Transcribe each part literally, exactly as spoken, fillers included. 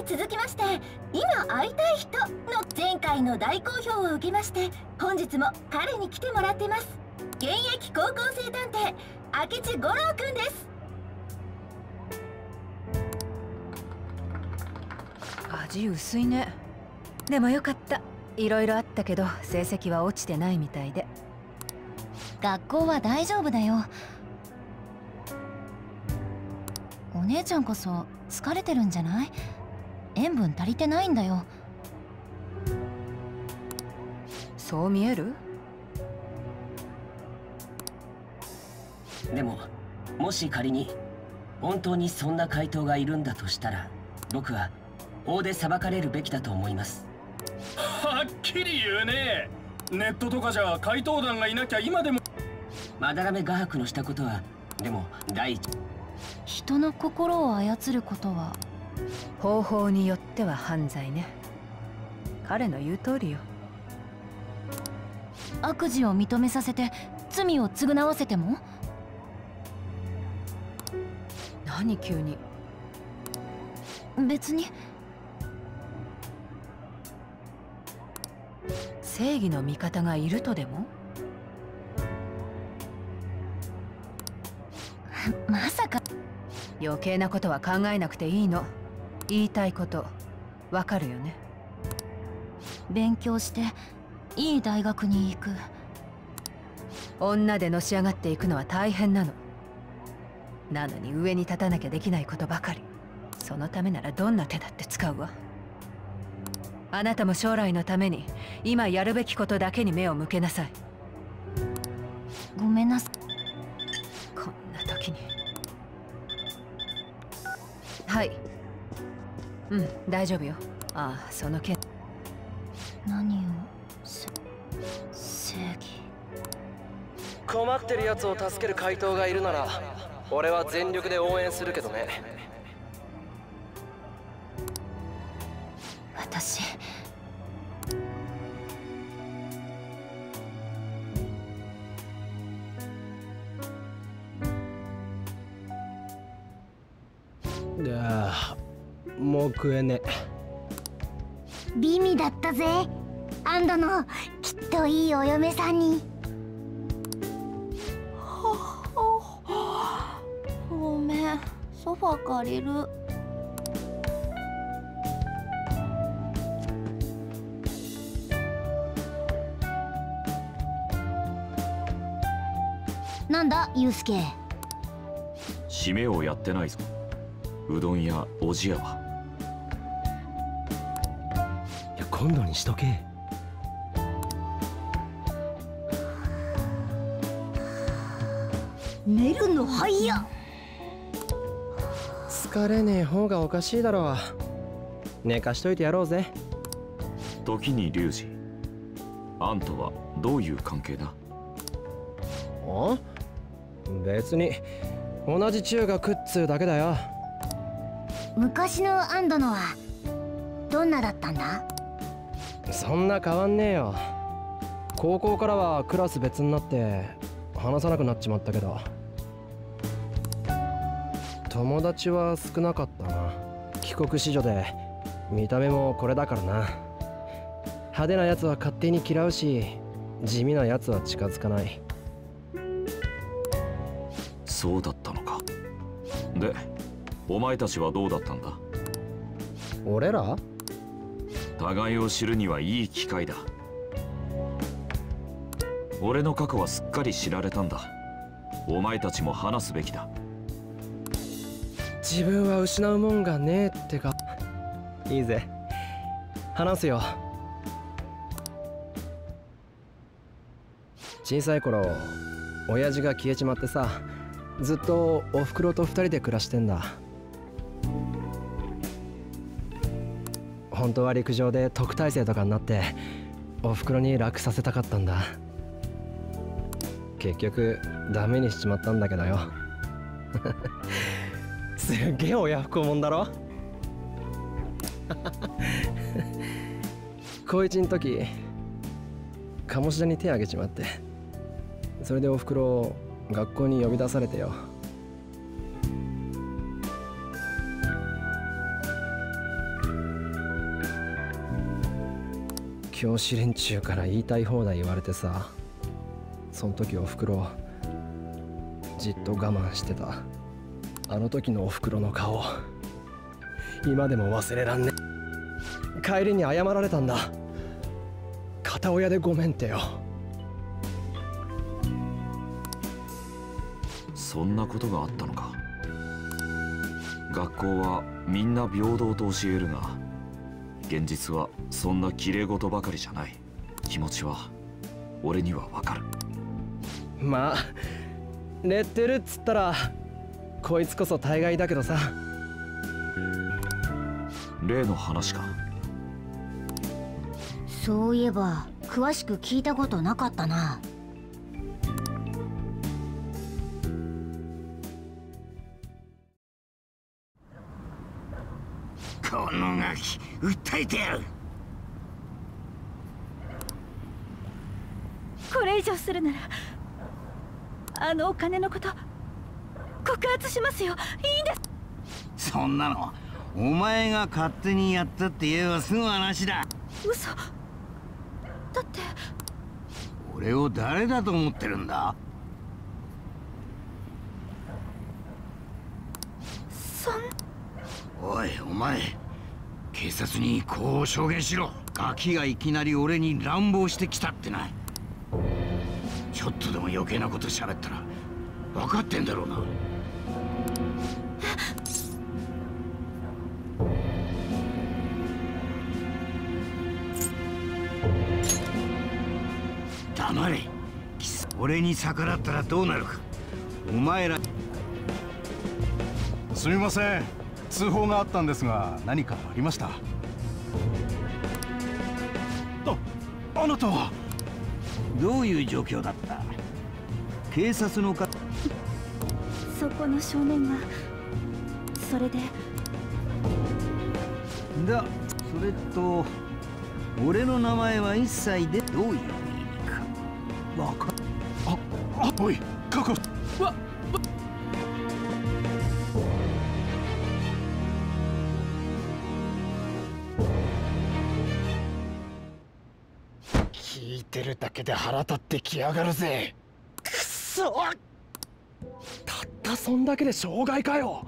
続きまして、今会いたい人の前回の大好評を受けまして、本日も彼に来てもらってます。現役高校生探偵明智五郎くんです。 味薄いね。でもよかった。いろいろあったけど成績は落ちてないみたいで。 学校は大丈夫だよ。お姉ちゃんこそ疲れてるんじゃない？塩分足りてないんだよ。 そう見える？ でももし仮に本当にそんな怪盗がいるんだとしたら、僕は法で裁かれるべきだと思います。 はっきり言うね。ネットとかじゃ怪盗団がいなきゃ今でも。 まだらめ画伯のしたことは、でも第一、 人の心を操ることは方法によっては犯罪ね。彼の言う通りよ。 悪事を認めさせて罪を償わせても？ 何急に。 別に。 正義の味方がいるとでも？ まさか。 余計なことは考えなくていいの。言いたいことわかるよね。 勉強していい大学に行く。 女でのし上がっていくのは大変なの。なのに上に立たなきゃできないことばかり。そのためならどんな手だって使うわ。あなたも将来のために今やるべきことだけに目を向けなさい。 ごめんなさい。 こんな時に。はい。うん、大丈夫よ。ああ、その件。 何をせ正義。 困ってるやつを助ける怪盗がいるなら俺は全力で応援するけどね。 私ああ、もう食えね。 美味だったぜ。アンドのきっといいお嫁さんに。 ごめん、ソファ借りる。 なんだユウスケ。 締めをやってないぞ。うどんやおじやは。 いや、今度にしとけ。 寝るの早っ。 疲れねえ方がおかしいだろう。寝かしといてやろうぜ。 時に龍二、あんたはどういう関係だ？ あ？別に同じ中学っつうだけだよ。 昔のアンドのはどんなだったんだ？ そんな変わんねえよ。高校からはクラス別になって話さなくなっちまったけど、友達は少なかったな。帰国子女で見た目もこれだからな。派手なやつは勝手に嫌うし、地味なやつは近づかない。 そうだったのか。で、お前たちはどうだったんだ？ 俺ら？ 互いを知るにはいい機会だ。俺の過去はすっかり知られたんだ。お前たちも話すべきだ。 自分は失うもんがねえってか。いいぜ、話すよ。小さい頃親父が消えちまってさ、ずっとおふくろと二人で暮らしてんだ。本当は陸上で特待生とかになっておふくろに楽させたかったんだ。結局ダメにしちまったんだけどよ。すっげえ親不孝もんだろ。高一の時鴨志田に手あげちまって、それでおふくろ学校に呼び出されてよ。 教師連中から言いたい放題言われてさ、その時おふくろじっと我慢してた。あの時のおふくろの顔、今でも忘れらんね。帰りに謝られたんだ。片親でごめんってよ。 そんなことがあったのか。学校はみんな平等と教えるが、現実はそんな綺麗事ばかりじゃない。気持ちは俺にはわかる。 まあレッテルっつったらこいつこそ大概だけどさ。 例の話か。 そういえば詳しく聞いたことなかったな。 このガキ訴えてやる。 これ以上するならあのお金のこと告発しますよ。いいんです。 そんなのお前が勝手にやったって言えばすぐ話だ。 嘘だって。 俺を誰だと思ってるんだ。 そんおいお前、警察にこう証言しろ。ガキがいきなり俺に乱暴してきたってな。ちょっとでも余計なこと喋ったら分かってんだろうな。黙れ。俺に逆らったらどうなるか。お前ら。 すみません、通報があったんですが何かありました？あ、あなたはどういう状況だった？警察のか。 そこの少年がそれで。 だ、それと俺の名前は一切でどういう意味かわかる？ あ、あ、おい、確保。わっ聞いてるだけで腹立ってきやがるぜ。くそ！たったそんだけで傷害かよ。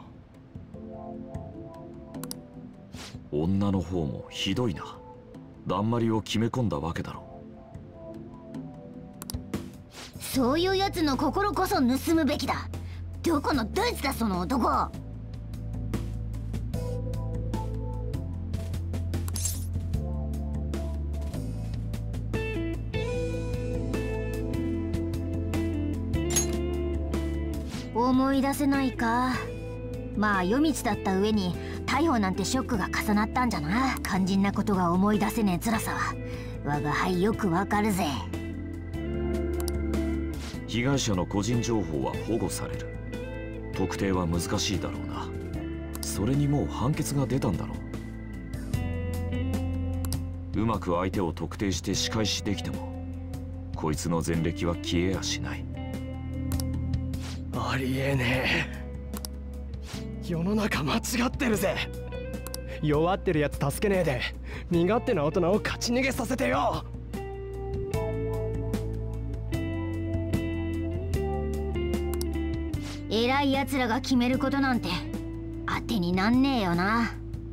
女の方もひどいな。だんまりを決め込んだわけだろ。 そういうやつの心こそ盗むべきだ。どこのどいつだその男。思い出せないか。まあ夜道だった上に逮捕なんてショックが重なったんじゃな。肝心なことが思い出せねえ辛さは我が輩よくわかるぜ。 被害者の個人情報は保護される。特定は難しいだろうな。それにもう判決が出たんだろう。うまく相手を特定して仕返しできてもこいつの前歴は消えやしない。 ありえねえ。世の中間違ってるぜ。弱ってるやつ助けねえで身勝手な大人を勝ち逃げさせてよ。 偉い奴らが決めることなんて当てになんねえよな。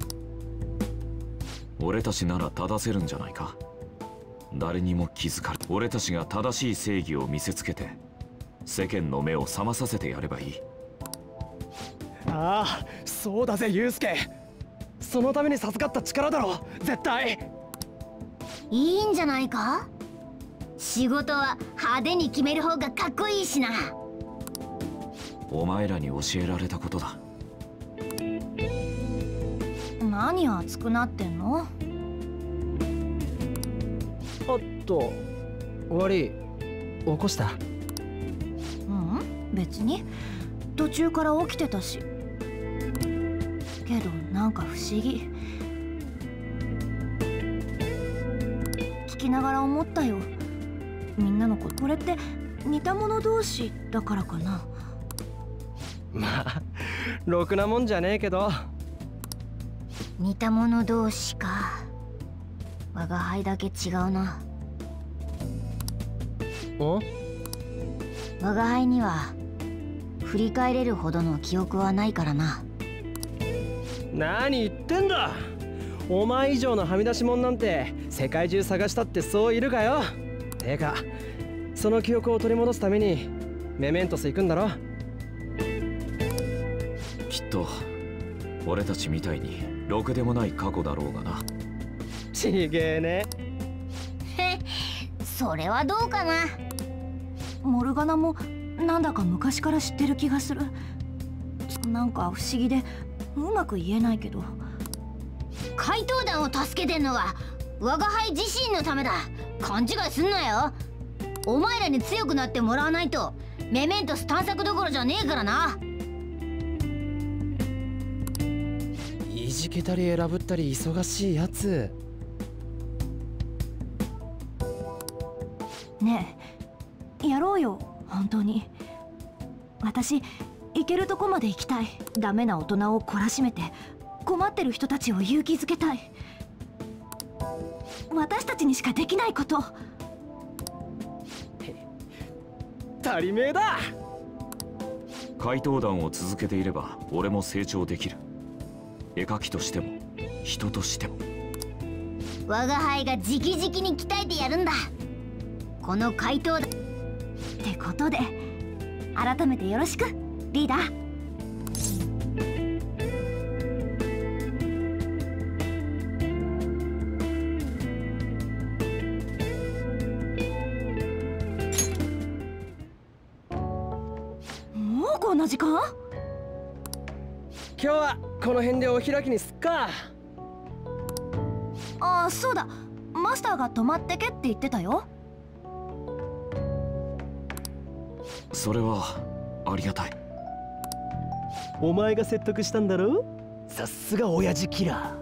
俺たちなら正せるんじゃないか。誰にも気づかれ、俺たちが正しい正義を見せつけて世間の目を覚まさせてやればいい。 ああ、そうだぜユウスケ。そのために授かった力だろ絶対。 いいんじゃないか。仕事は派手に決める方がかっこいいしな。 お前らに教えられたことだ。 何熱くなってんの？ おっと、悪い、起こした？ うん、別に途中から起きてたし。けどなんか不思議。聞きながら思ったよ。みんなのこと、これって似た者同士だからかな。 まあろくなもんじゃねえけど。 似た者同士か。 我が輩だけ違うな。 お？ 我が輩には振り返れるほどの記憶はないからな。 何言ってんだ。お前以上のはみ出し者なんて世界中探したってそういるかよ。てかその記憶を取り戻すためにメメントス行くんだろ。 きっと俺たちみたいにろくでもない過去だろうがな。 ちげえね。 へ、それはどうかな。 モルガナもなんだか昔から知ってる気がする。なんか不思議でうまく言えないけど。 怪盗団を助けてんのは我が輩自身のためだ。勘違いすんなよ。お前らに強くなってもらわないとメメントス探索どころじゃねえからな。 いじけたり選ぶったり忙しいやつ。 ねえ、やろうよ本当に。私行けるとこまで行きたい。ダメな大人を懲らしめて困ってる人たちを勇気づけたい。私たちにしかできないこと。 足りめえだ。 怪盗団を続けていれば俺も成長できる。絵描きとしても人としても。 我が輩が直々に鍛えてやるんだ、この怪盗団。 ってことで改めてよろしくリーダー。もうこんな時間？ 今日はこの辺でお開きにすっか。 ああ、そうだ、マスターが泊まってけって言ってたよ。 それはありがたい。 お前が説得したんだろ。さすが親父キラ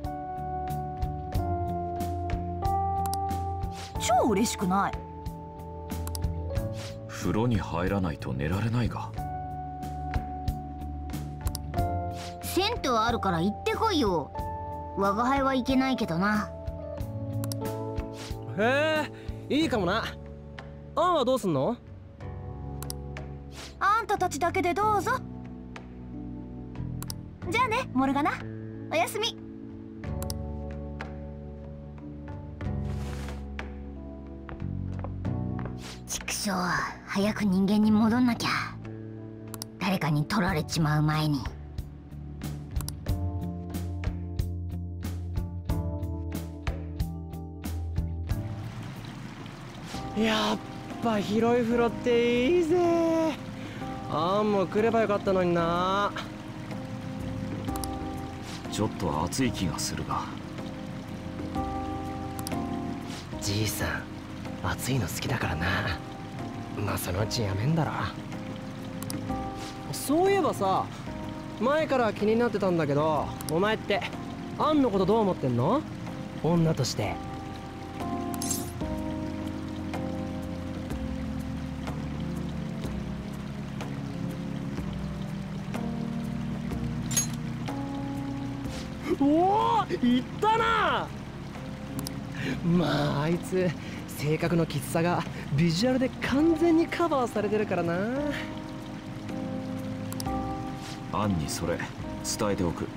ー。超嬉しくない。 風呂に入らないと寝られないが。 銭湯あるから行ってこいよ。我が輩は行けないけどな。 へえ、いいかもな。アンはどうすんの？ あんたたちだけでどうぞ。じゃあねモルガナ、おやすみ。 畜生、早く人間に戻んなきゃ。誰かに取られちまう前に。 やっぱ広い風呂っていいぜ。あんも来ればよかったのにな。 ちょっと暑い気がするが。 じいさん暑いの好きだからな。まあそのうちやめんだろ。そういえばさ、前から気になってたんだけど、お前ってアンのことどう思ってんの？女として。おお、いったな。まああいつ性格のきつさがビジュアルで完全にカバーされてるからな。 アンにそれ伝えておく。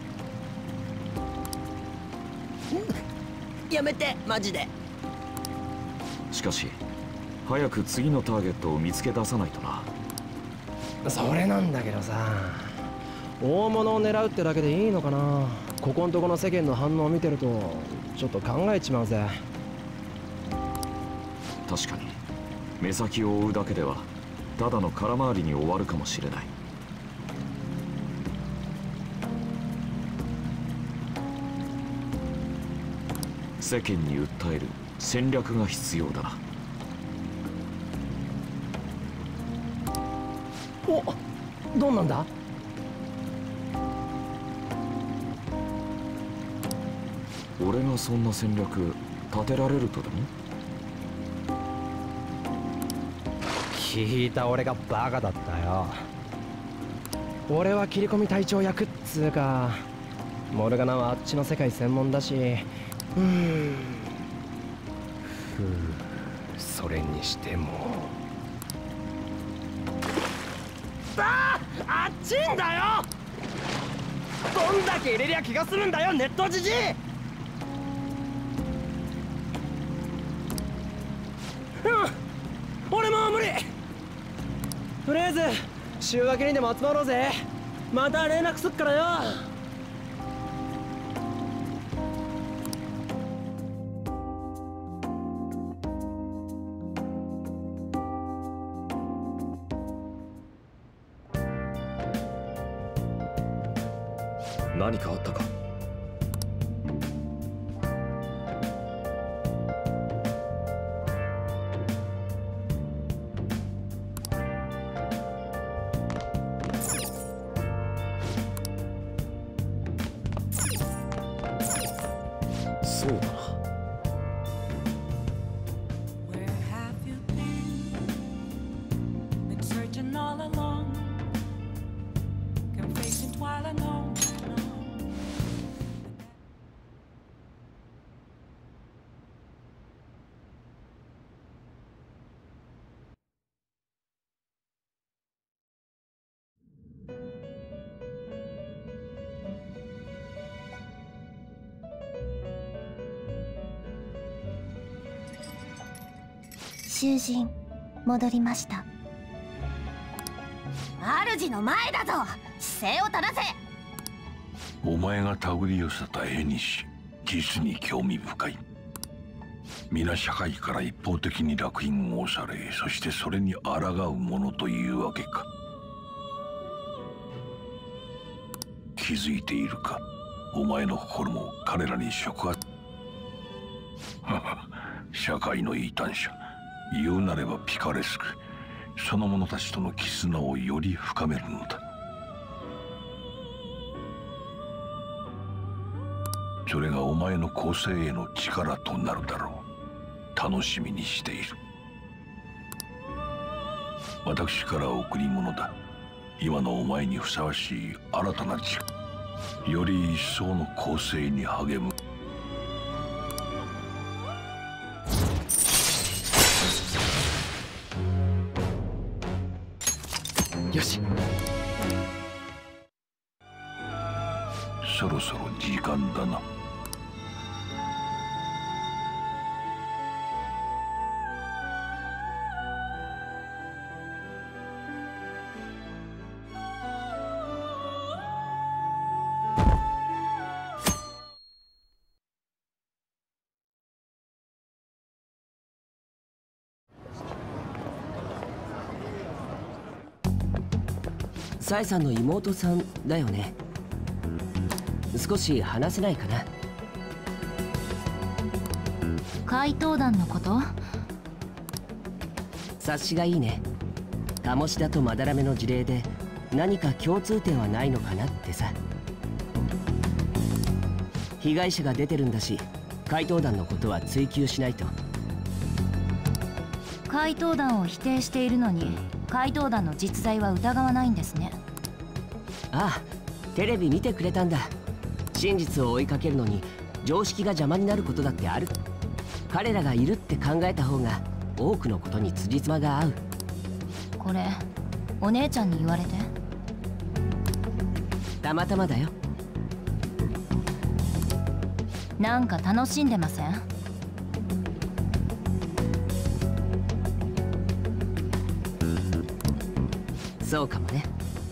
やめてマジで。 しかし早く次のターゲットを見つけ出さないとな。 それなんだけどさ、大物を狙うってだけでいいのかな。ここんとこの世間の反応を見てるとちょっと考えちまうぜ。 確かに目先を追うだけではただの空回りに終わるかもしれない。世間に訴える戦略が必要だな。 お、どんなんだ？ 俺がそんな戦略立てられるとでも？ 聞いた俺がバカだったよ。俺は切り込み隊長役っつうか、モルガナはあっちの世界専門だし、うーん、 ふん、それにしても。さあ、あっちんだよ。どんだけ入れりゃ気がするんだよ、ネットじじい。うん、俺も無理。とりあえず週明けにでも集まろうぜ。また連絡すっからよ。 何かあったか？そうだな。 囚人戻りました。 主の前だぞ。姿勢を正せ。 お前が手繰り寄せた絵にし、実に興味深い。皆社会から一方的に烙印を押され、そしてそれに抗うものというわけか。気づいているか、お前の心も彼らに触発。社会の異端者、言うなればピカレスク、その者たちとの絆をより深めるのだ。それがお前の構成への力となるだろう。楽しみにしている。私から贈り物だ。今のお前にふさわしい新たな力、より一層の構成に励む。 よし。 そろそろ時間だな。 サエさんの妹さんだよね。少し話せないかな。 怪盗団のこと？ 察しがいいね。鴨志田とまだらめの事例で何か共通点はないのかなってさ。被害者が出てるんだし、怪盗団のことは追及しないと。 怪盗団を否定しているのに怪盗団の実在は疑わないんですね。 ああ、テレビ見てくれたんだ。真実を追いかけるのに常識が邪魔になることだってある。彼らがいるって考えた方が多くのことに辻褄が合う。 これお姉ちゃんに言われて？ たまたまだよ。 なんか楽しんでません？ そうかもね。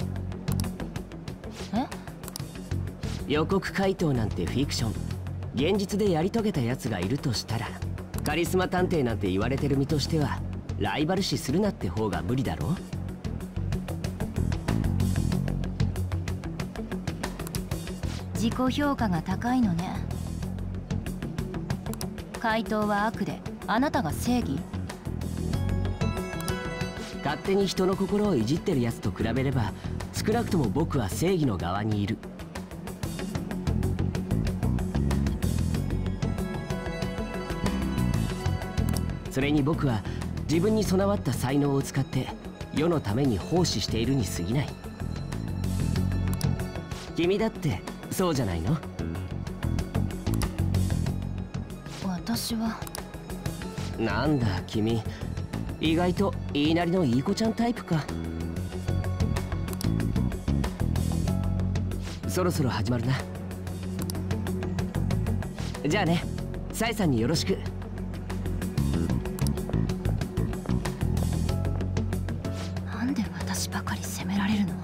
え？ 予告回答なんてフィクション。現実でやり遂げたやつがいるとしたら、カリスマ探偵なんて言われてる身としてはライバル視するなって方が無理だろ。 自己評価が高いのね。怪盗は悪であなたが正義？ 勝手に人の心をいじってるやつと比べれば、少なくとも僕は正義の側にいる。それに僕は自分に備わった才能を使って世のために奉仕しているに過ぎない。君だってそうじゃないの？ 私はなんだ君、意外と言いなりのいい子ちゃんタイプか。そろそろ始まるな。じゃあね、サイさんによろしく。 なんで私ばかり責められるの？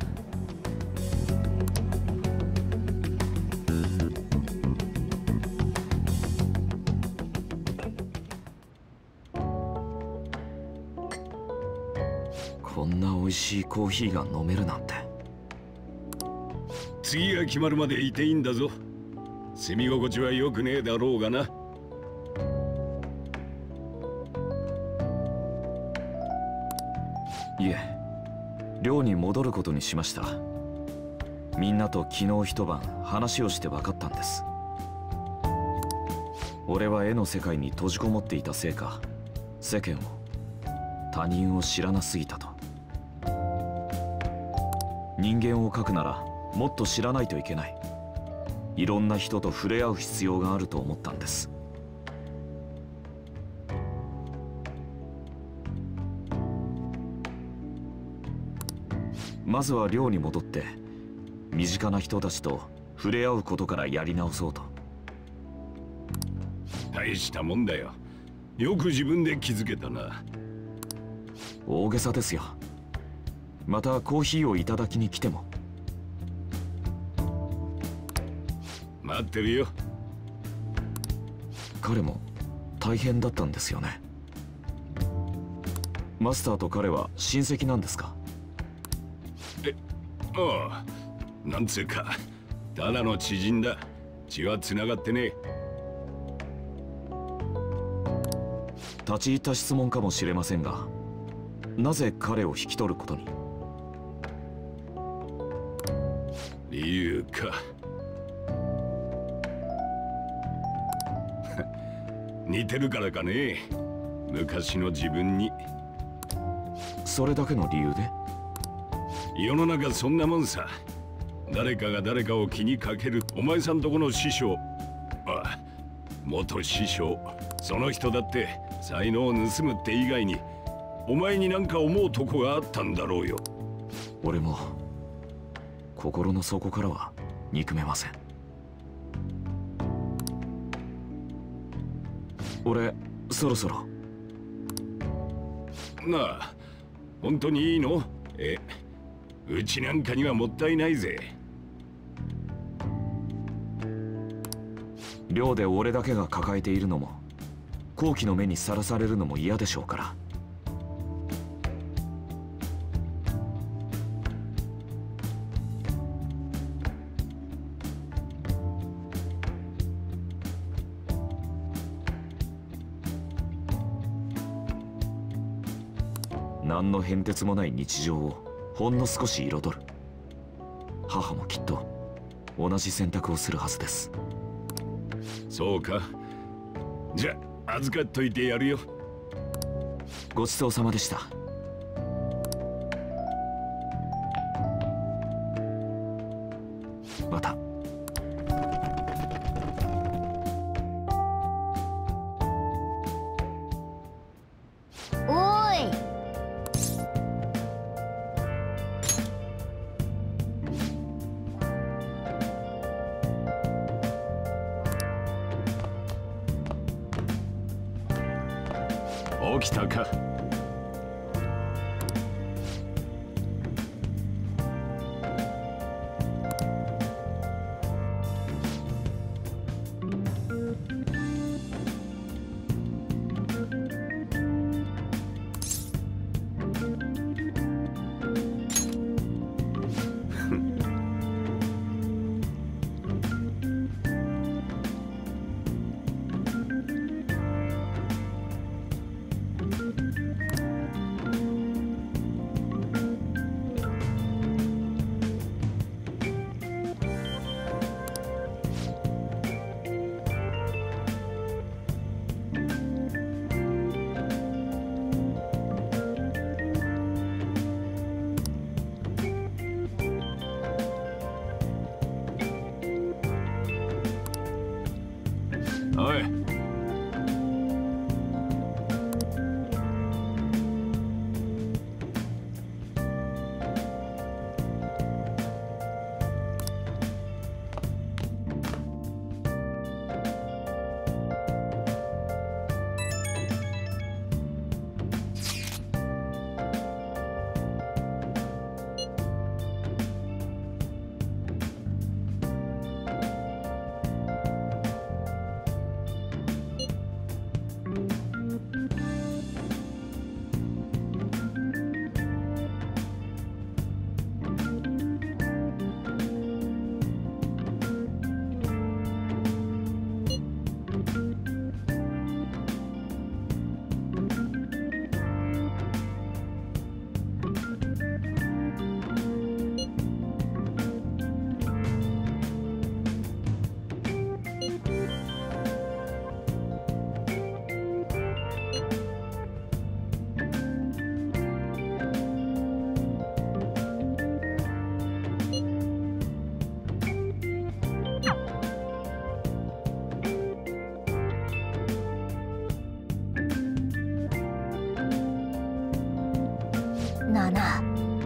こんな美味しいコーヒーが飲めるなんて。 次が決まるまでいていいんだぞ。住み心地は良くねえだろうがな。 いえ、寮に戻ることにしました。みんなと昨日一晩話をして分かったんです。俺は絵の世界に閉じこもっていたせいか、世間を、他人を知らなすぎたと。人間を描くならもっと知らないといけない。いろんな人と触れ合う必要があると思ったんです。まずは寮に戻って身近な人たちと触れ合うことからやり直そうと。 大したもんだよ。よく自分で気づけたな。 大げさですよ。またコーヒーをいただきに来ても。 待ってるよ。 彼も大変だったんですよね。マスターと彼は親戚なんですか？ え、ああ、なんつうかただの知人だ。血はつながってねえ。 立ち入った質問かもしれませんが、なぜ彼を引き取ることに？ 理由か。似てるからかね。昔の自分に。 それだけの理由で？ 世の中そんなもんさ。誰かが誰かを気にかける。お前さんとこの師匠、あ、元師匠、その人だって才能を盗むって以外にお前になんか思うとこがあったんだろうよ。 俺も心の底からは憎めません。俺そろそろ。 なあ、本当にいいの？え、うちなんかにはもったいないぜ。 寮で俺だけが抱えているのも、好奇の目にさらされるのも嫌でしょうから。何の変哲もない日常をほんの少し彩る。母もきっと同じ選択をするはずです。 そうか。じゃあ預かっといてやるよ。 ごちそうさまでした。また。 起きたか。おい、 ナナ。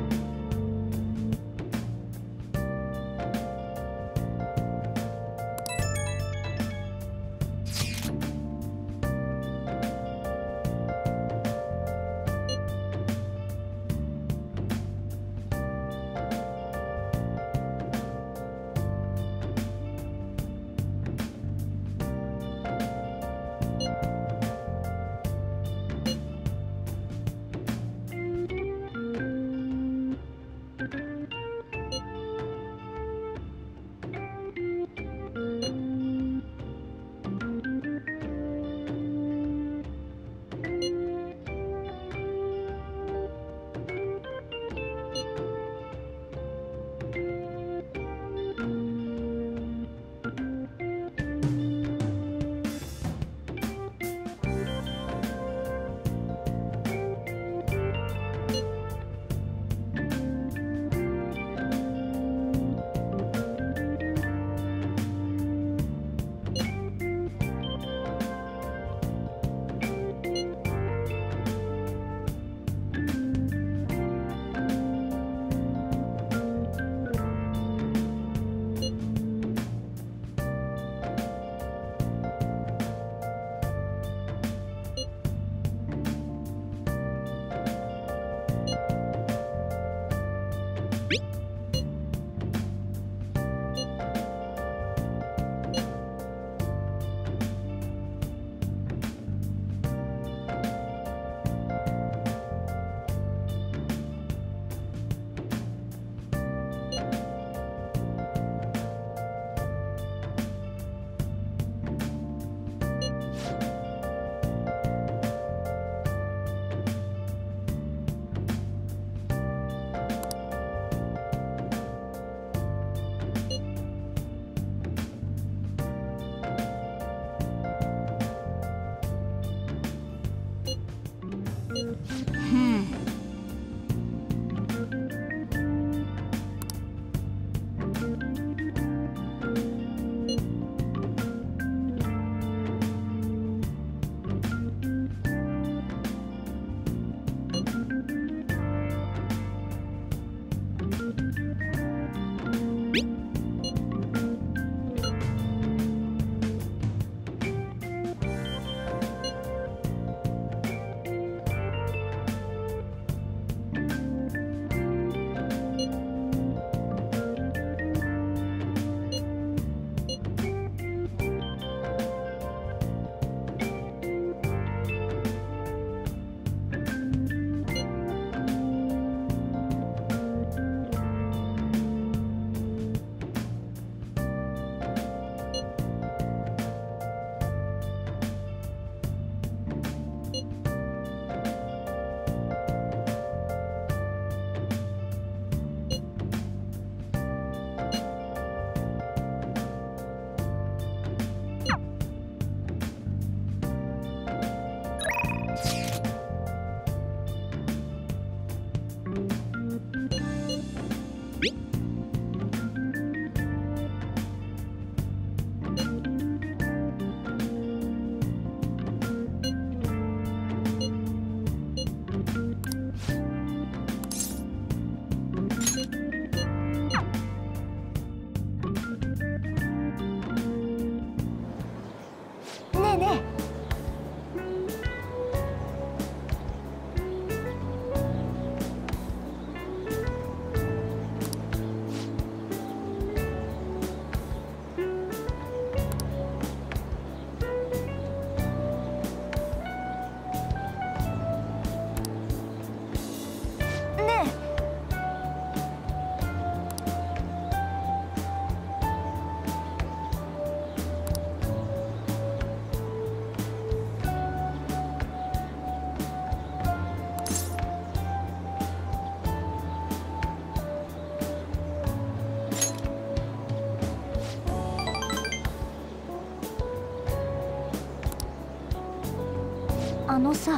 あのさ、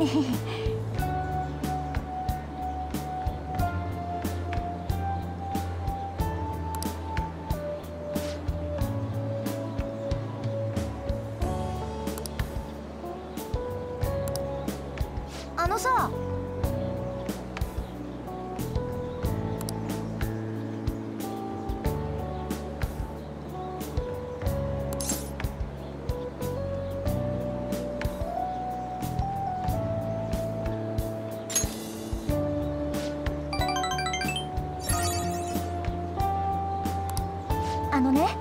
あのさ、あのね、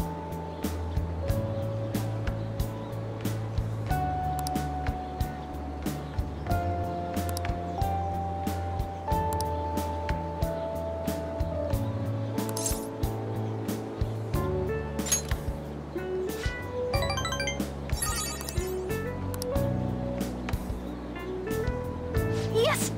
よし。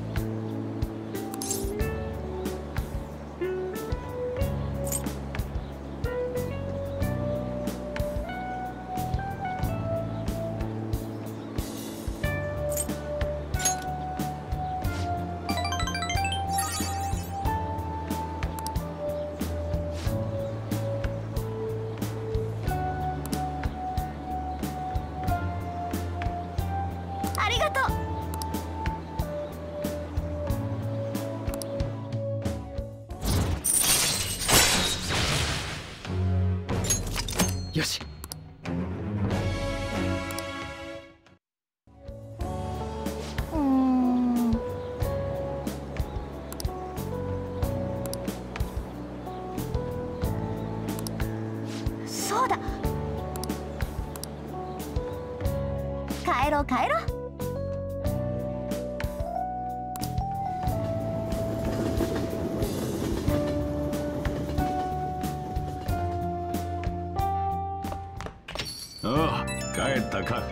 ありがとう。 よし。 うーん。そうだ。帰ろう帰ろう。 ああ、帰ったか。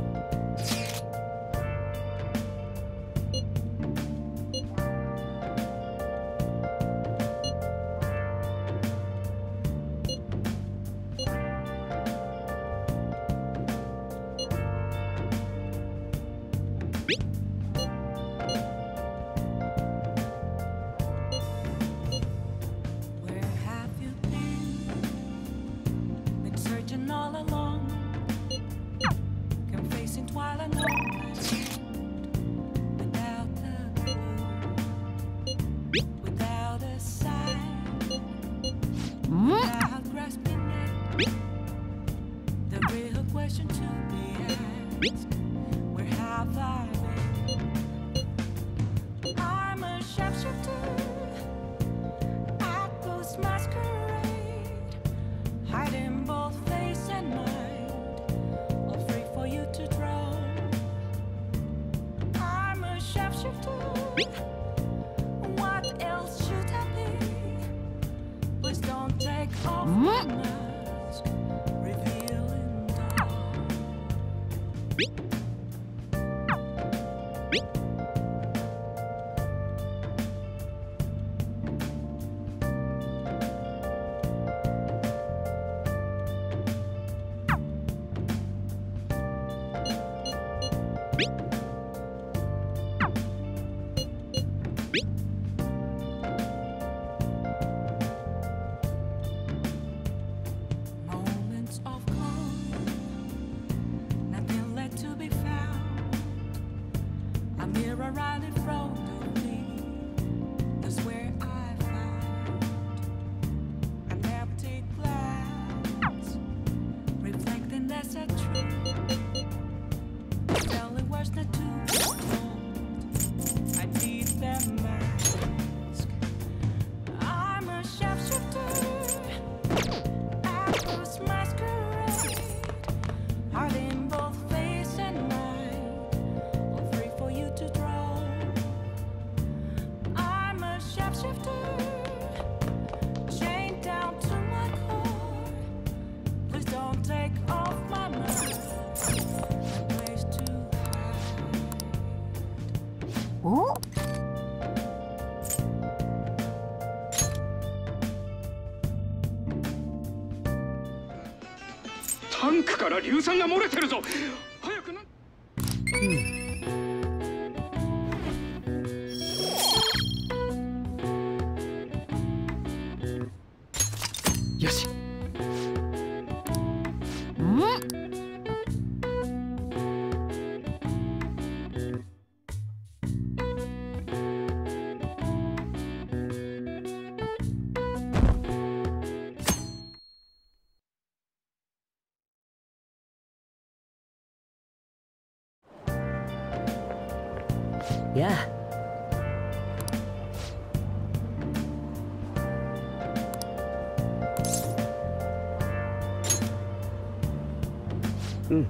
お？タンクから硫酸が漏れてるぞ。早くな。うん。 やあ。うん。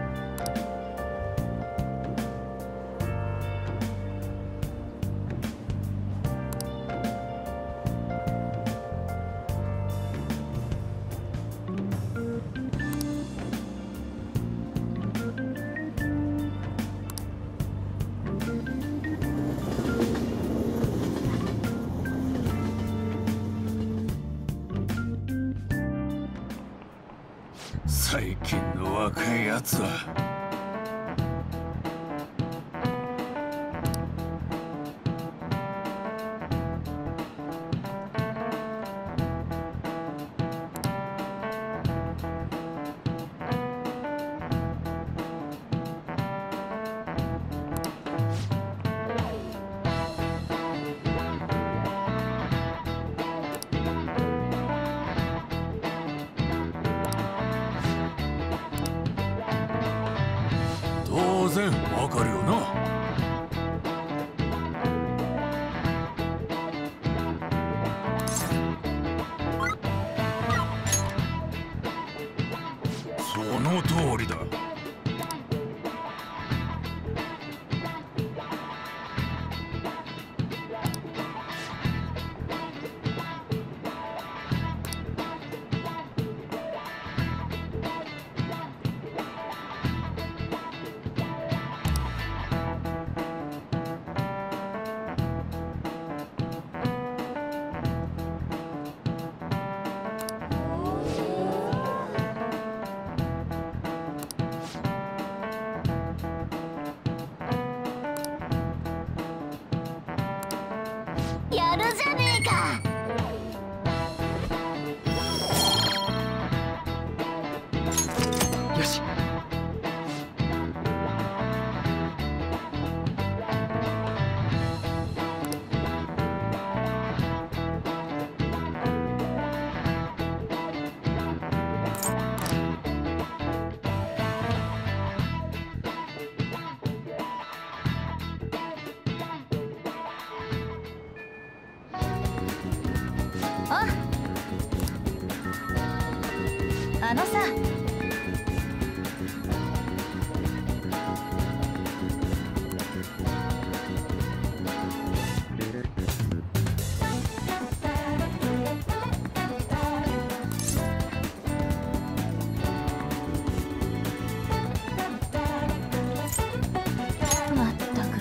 最近の若いやつは当然わかるよな。その通りだ。 やるじゃねえか。 よし。 あのさ、まったく。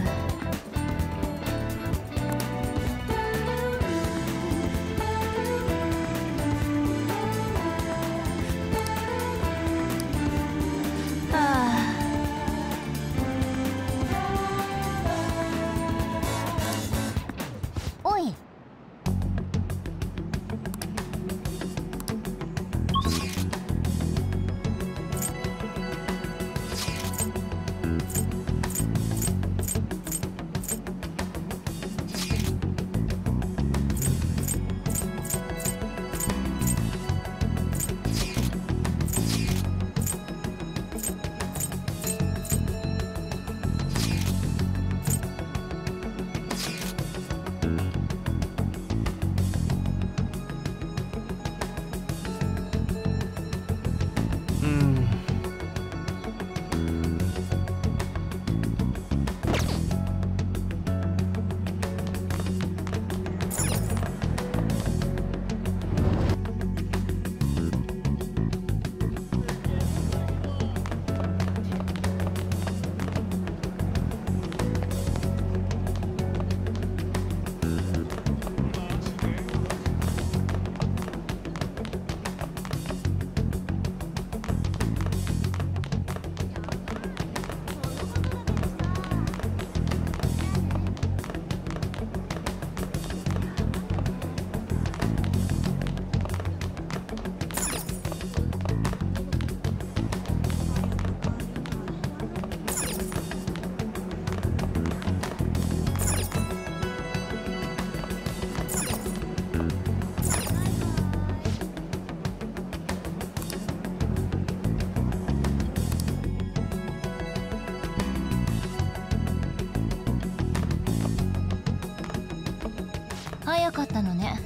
早かったのね。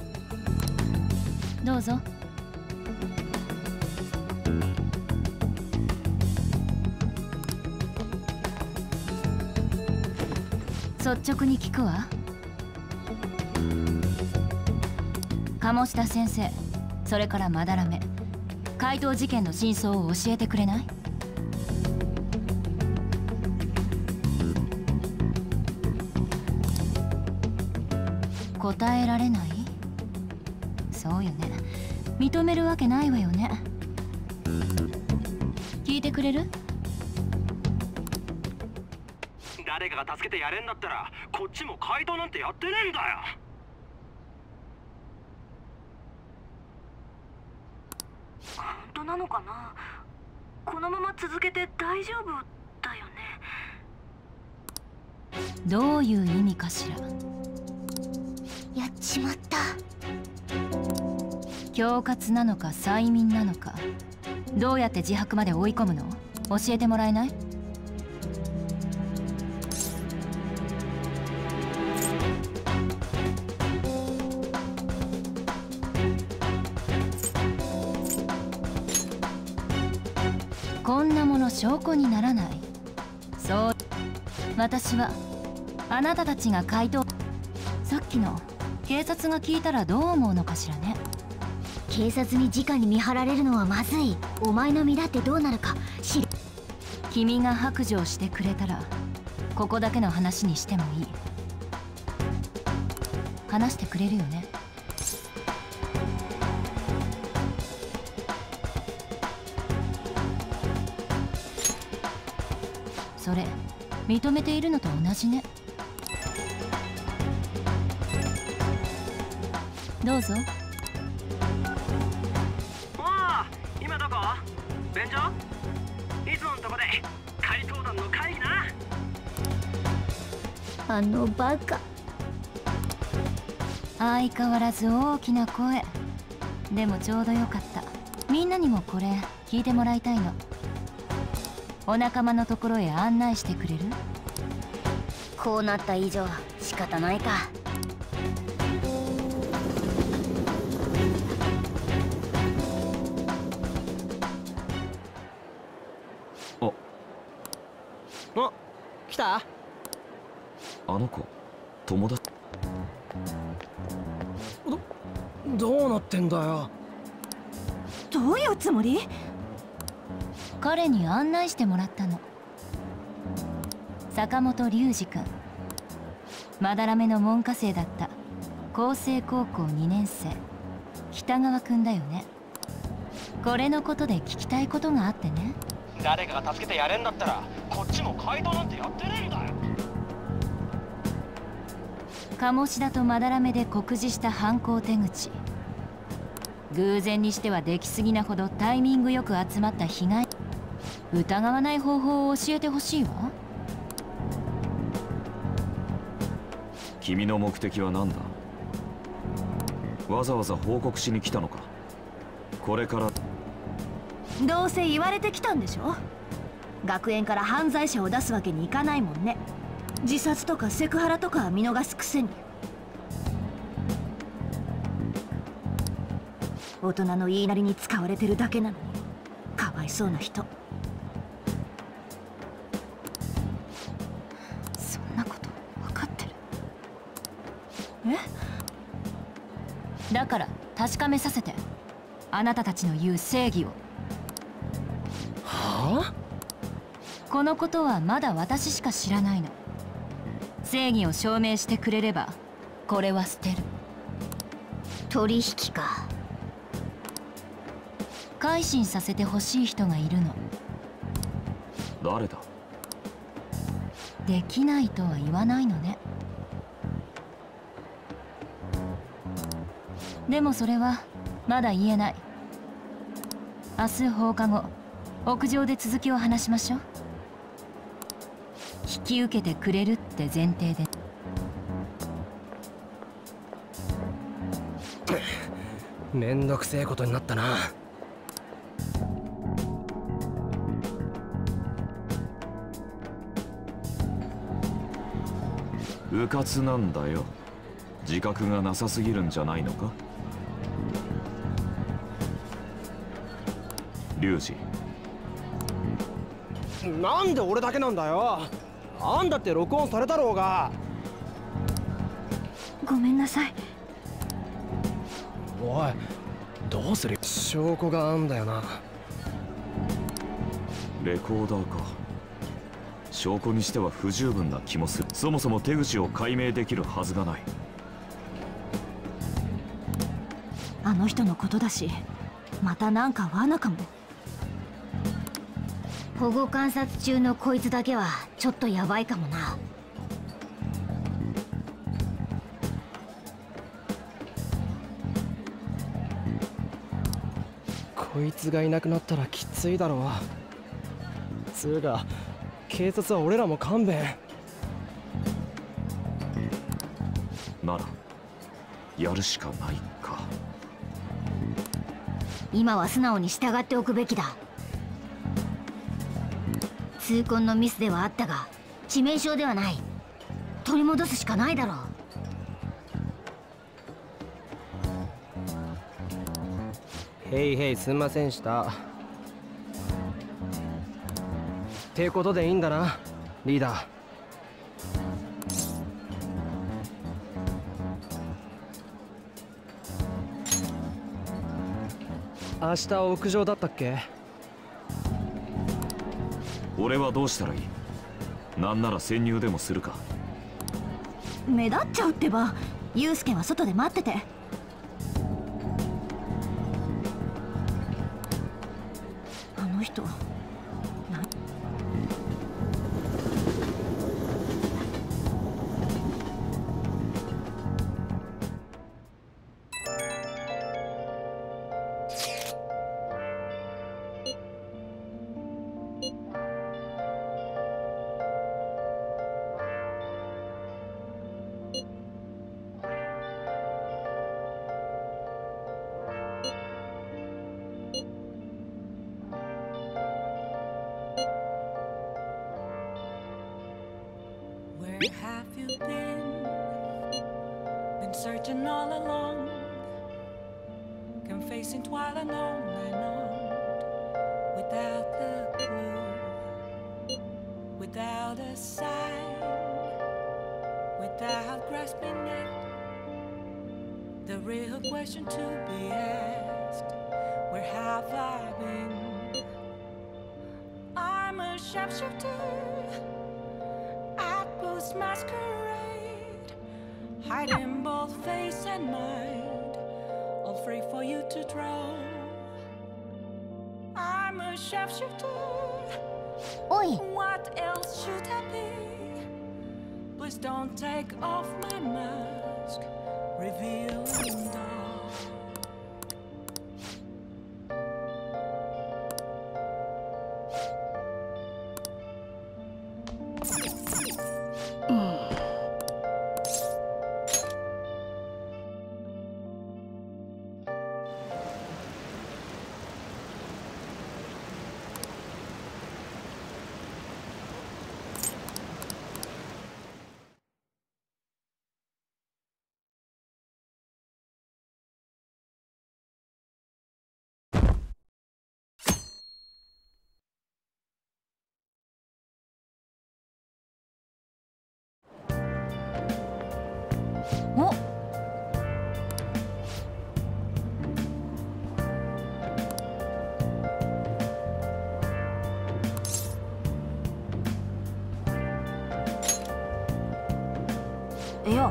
どうぞ。率直に聞くわ。鴨志田先生、それからまだらめ、怪盗事件の真相を教えてくれない？答えられない？そうよね。認めるわけないわよね。聞いてくれる？ 誰かが助けてやれんだったらこっちも怪盗なんてやってねえんだよ。 本当なのかな。このまま続けて大丈夫だよね。 どういう意味かしら。 やっちまった。 恐喝なのか催眠なのか、どうやって自白まで追い込むの？教えてもらえない？こんなもの証拠にならない。そう、私はあなたたちが怪盗。さっきの警察が聞いたらどう思うのかしらね。 警察に直に見張られるのはまずい。お前の身だってどうなるか知る。 君が白状してくれたらここだけの話にしてもいい。話してくれるよね？それ認めているのと同じね。どうぞ。 おあ、今どこ？便所？いつものとこで怪盗団の会議な。 あのバカ。 相変わらず大きな声。でもちょうどよかった。みんなにもこれ聞いてもらいたいの。お仲間のところへ案内してくれる？ こうなった以上仕方ないか。 ああ、来た？ あの子友達？ どどうなってんだよ。 どういうつもり？彼に案内してもらったの。坂本龍二君、まだらめの門下生だった厚生高校にねん生、北川君だよね。これのことで聞きたいことがあってね。 誰かが助けてやれんだったらこっちも怪盗なんてやってねえんだよ。 鴨志田とまだらめで酷似した犯行手口、偶然にしては出来すぎなほどタイミングよく集まった被害。疑わない方法を教えてほしいわ。 君の目的は何だ？わざわざ報告しに来たのか？これからどうせ言われてきたんでしょ。学園から犯罪者を出すわけにいかないもんね。自殺とかセクハラとかは見逃すくせに。大人の言いなりに使われてるだけなのにかわいそうな人。 そんなこと分かってる。え？だから確かめさせて。あなたたちの言う正義を。 はあ？ このことはまだ私しか知らないの。正義を証明してくれればこれは捨てる。 取引か。 改心させてほしい人がいるの。 誰だ？ できないとは言わないのね。でもそれはまだ言えない。明日放課後屋上で続きを話しましょう。引き受けてくれるって前提で。 めんどくせえことになったな。 迂闊なんだよ。 自覚がなさすぎるんじゃないのか？リュウジ。 なんで俺だけなんだよ。あんだって録音されたろうが。 ごめんなさい。 おい、どうする？証拠があんだよな。 レコーダーか。証拠にしては不十分な気もする。そもそも手口を解明できるはずがない。 あの人のことだし、またなんか罠かも。保護観察中のこいつだけはちょっとヤバいかもな。 こいつがいなくなったらきついだろう。つうか警察は俺らも勘弁。 ならやるしかないか。 今は素直に従っておくべきだ。痛恨のミスではあったが致命傷ではない。取り戻すしかないだろう。 へいへい、すんませんした。ってことでいいんだな、リーダー。明日屋上だったっけ？ 俺はどうしたらいい？なんなら潜入でもするか。 目立っちゃうってば。ユウスケは外で待ってて。あの人な。 Where have you been? Been searching all along, confessing while and on and on, without the clue, without a sign, without grasping it. The real question to be asked: where have I been? I'm a sharpshooter. Masquerade, hiding both face and mind, all free for you to draw. I'm a sharpshooter. Oi. What else should I be? Please don't take off my mask, revealing dawn. Oh. いや。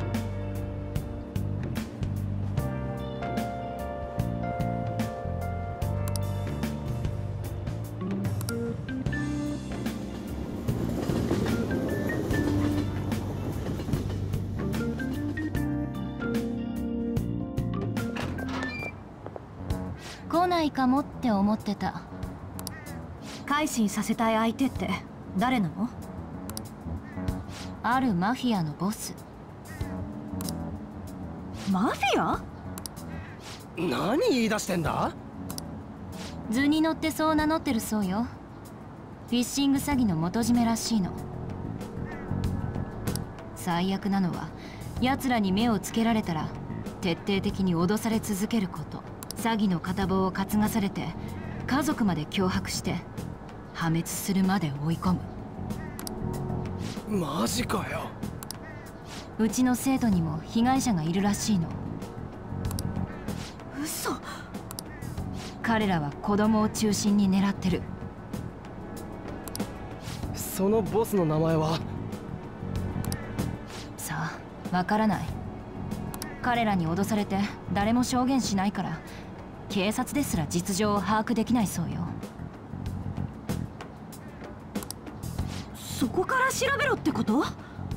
来ないかもって思ってた。改心させたい相手って誰なの？あるマフィアのボス。マフィア？ 何言い出してんだ？ 図に乗ってそう名乗ってるそうよ。フィッシング詐欺の元締めらしいの。最悪なのは奴らに目をつけられたら徹底的に脅され続けること、詐欺の片棒を担がされて家族まで脅迫して破滅するまで追い込む。 マジかよ。 うちの生徒にも被害者がいるらしいの。 嘘。 彼らは子供を中心に狙ってる。 そのボスの名前は？ さあ、わからない。彼らに脅されて誰も証言しないから警察ですら実情を把握できないそうよ。 そこから調べろってこと？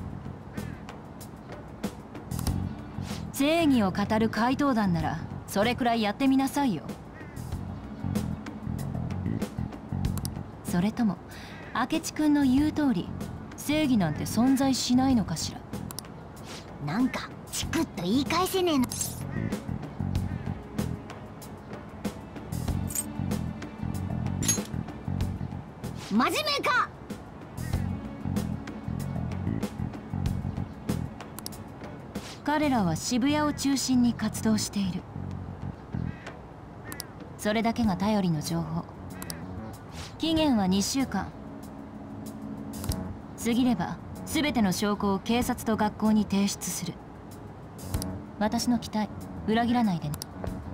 正義を語る怪盗団ならそれくらいやってみなさいよ。それとも明智君の言う通り正義なんて存在しないのかしら。 なんかチクッと言い返せねえの。真面目か。 彼らは渋谷を中心に活動している。それだけが頼りの情報。期限はにしゅうかん。過ぎれば全ての証拠を警察と学校に提出する。私の期待裏切らないでね。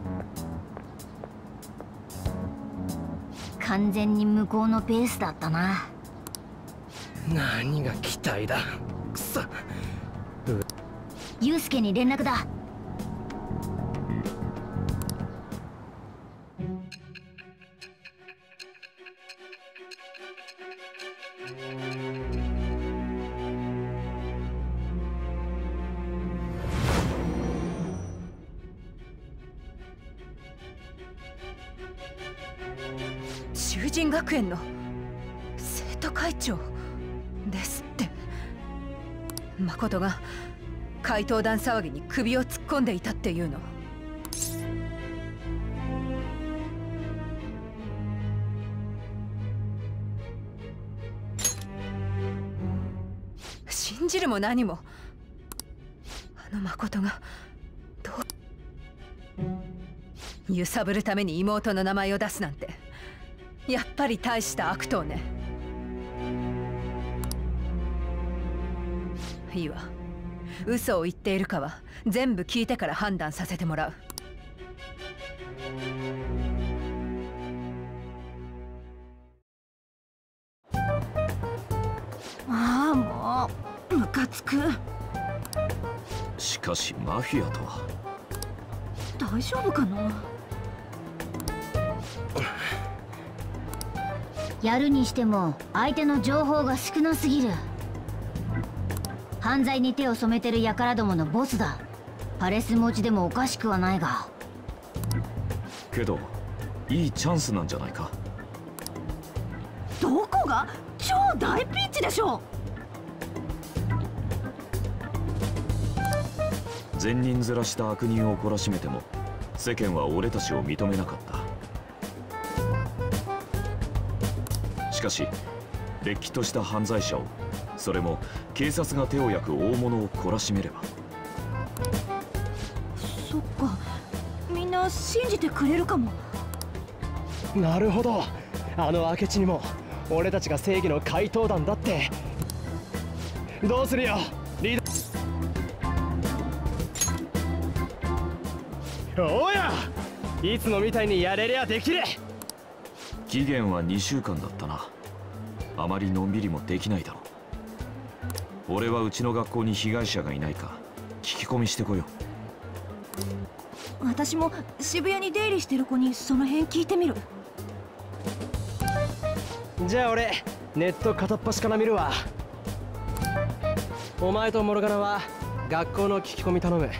完全に向こうのペースだったな。 何が期待だ。くそ。 ユウスケに連絡だ。 囚人学園の生徒会長ですって。誠が怪盗団騒ぎに首を突っ込んでいたっていうの？信じるも何もあの誠がどう揺さぶるために妹の名前を出すなんてやっぱり大した悪党ね。いいわ。嘘を言っているかは全部聞いてから判断させてもらう。 ああ、もうムカつく。 しかしマフィアとは。 大丈夫かな。 やるにしても相手の情報が少なすぎる。犯罪に手を染めてる輩どものボスだ。パレス持ちでもおかしくはないが。 けどいいチャンスなんじゃないか。 どこが？超大ピンチでしょ。 善人面した悪人を懲らしめても世間は俺たちを認めなかった。しかしれっきとした犯罪者を、それも警察が手を焼く大物を懲らしめれば。 そっか、みんな信じてくれるかも。 なるほど。あの明智にも俺たちが正義の怪盗団だって。どうするよリーダー。おや、いつもみたいにやれりゃできる。 期限はにしゅうかんだったな。あまりのんびりもできないだろう。俺はうちの学校に被害者がいないか聞き込みしてこよう。私も渋谷に出入りしてる子にその辺聞いてみる。 じゃあ俺ネット片っ端から見るわ。お前とモルガナは学校の聞き込み頼む。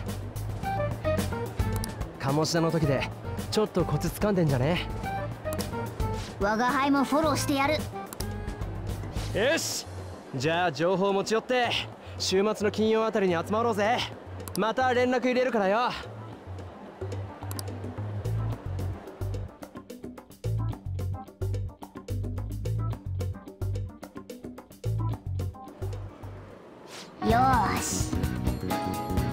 鴨志田の時でちょっとコツ掴んでんじゃね？ 我が輩もフォローしてやる。 よし、じゃあ情報持ち寄って週末の金曜あたりに集まろうぜ。また連絡入れるからよ。 よーし。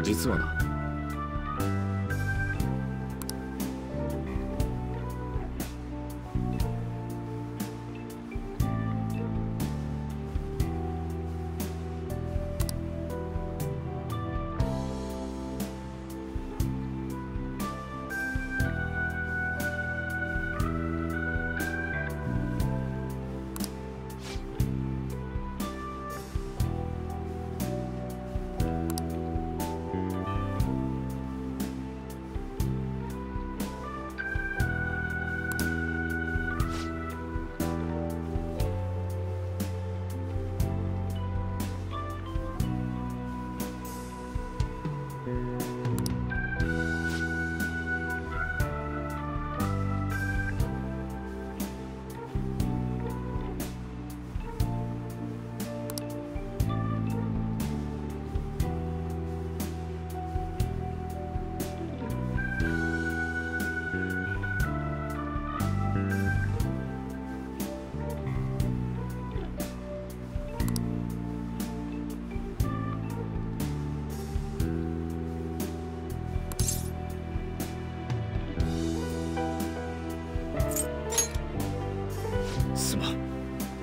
実はな。すまん。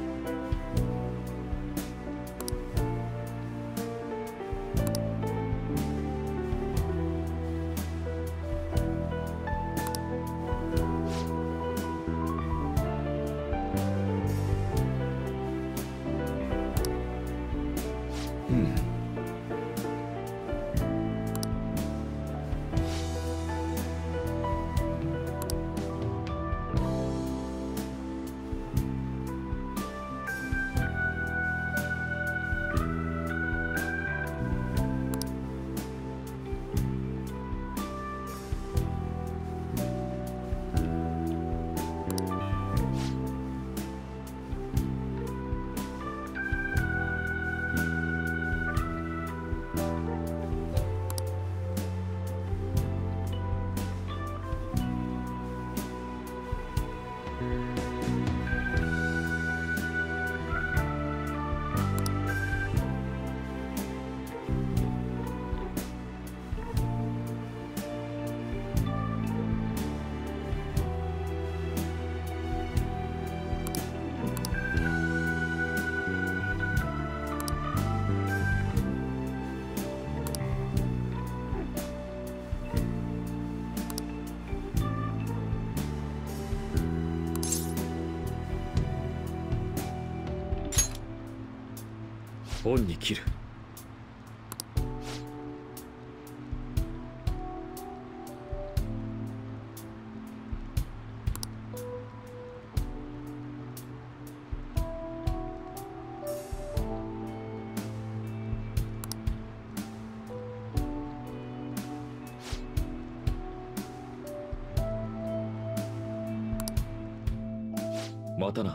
オンに切る。またな。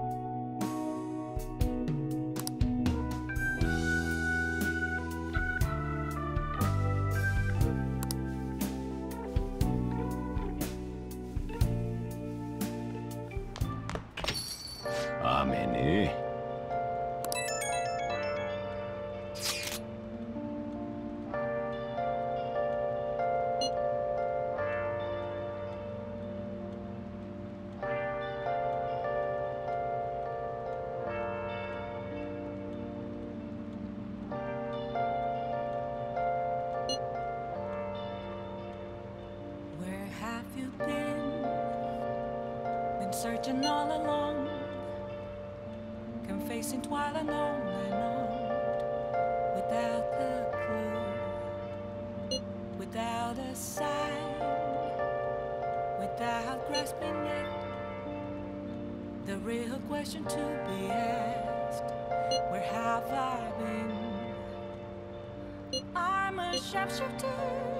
雨ね。 Where have you been? Been searching all along, confessing while and on and on, without the clue, without a sign, without grasping it. The real question to be asked: where have I been? I'm a sharpshooter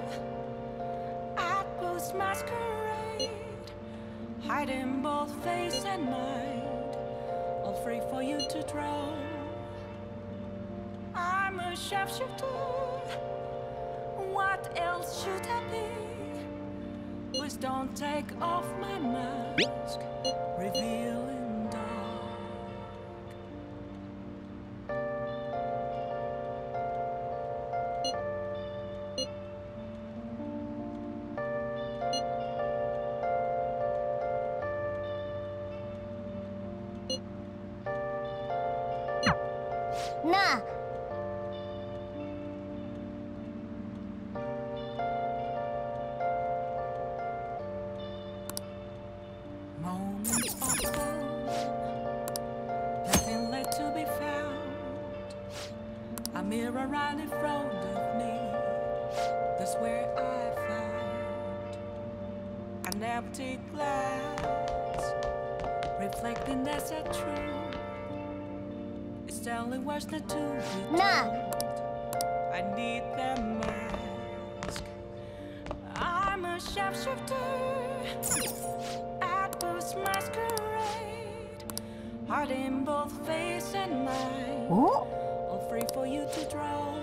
at Post Masquerade, hiding both face and mind, all free for you to draw. I'm a sharpshooter. What else should I be? Please don't take off my mask, revealing dark. なあ。 Nothing left to be found. A mirror right in front of me. That's where I found an empty glass, reflecting that's a truth. It's telling what's not to be told. I need that mask. I'm a sharpshooter at this masquerade, heart in both face and mind. Oh? All free for you to draw.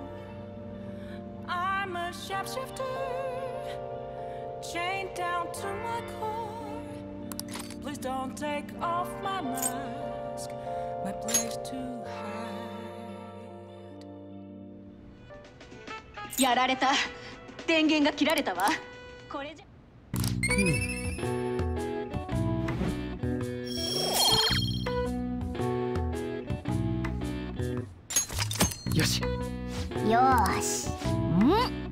I'm a sharpshooter, chained down to my core. Please don't take off my mask, my place to hide. やられた。電源が切られたわ。これじゃ。 よし。 よーし。ん？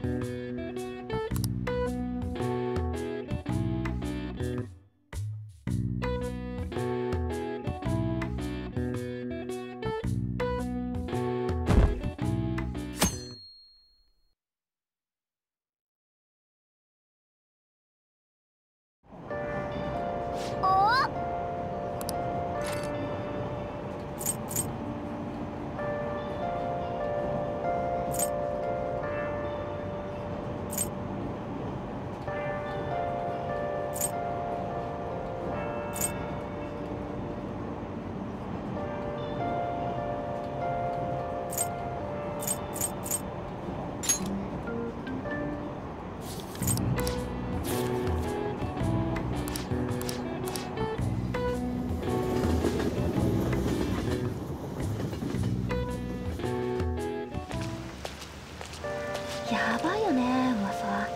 やばいよね、噂。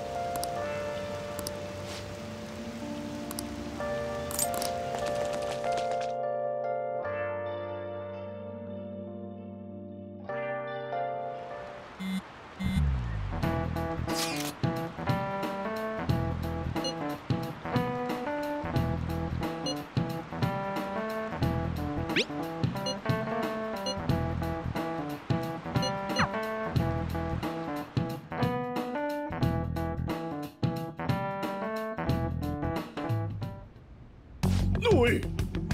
おい。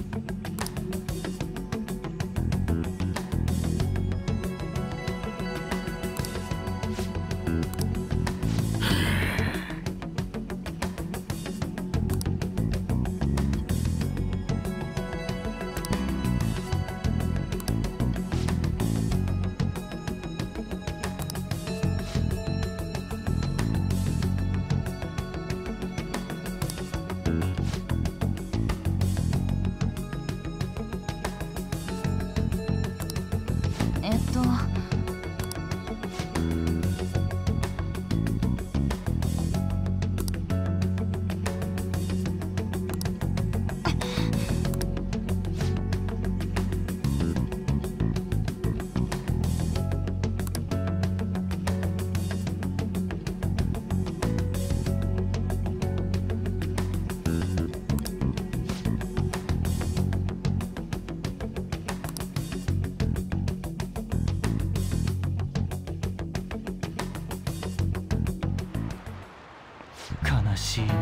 悲しいね。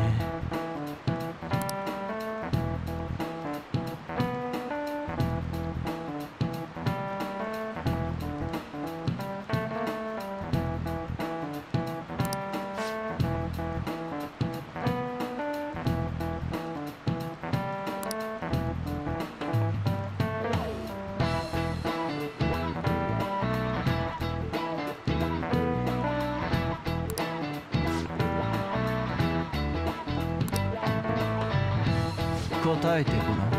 答えてごらん。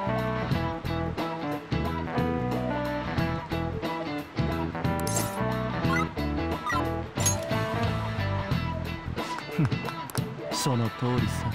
その通りさ。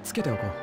つけておこう。